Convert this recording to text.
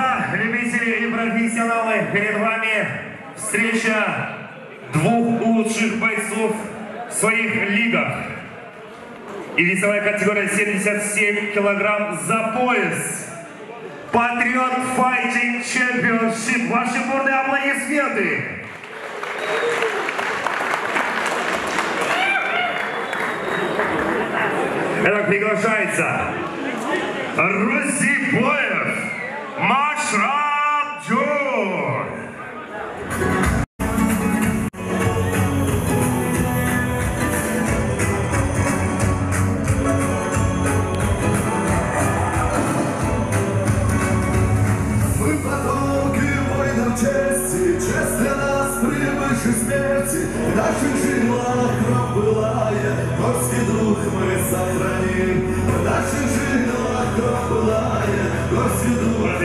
господа, любители и профессионалы, перед вами встреча двух лучших бойцов в своих лигах. И весовая категория 77 килограмм за пояс. Patriot Fighting Championship. Ваши бурные аплодисменты. Итак, приглашается Розибоев Машрабджон. Мы потомки воинов чести, честь для нас превыше смерти. В наших жилах кровь былая, горский дух мы сохраним. В наших жилах кровь былая, горский дух.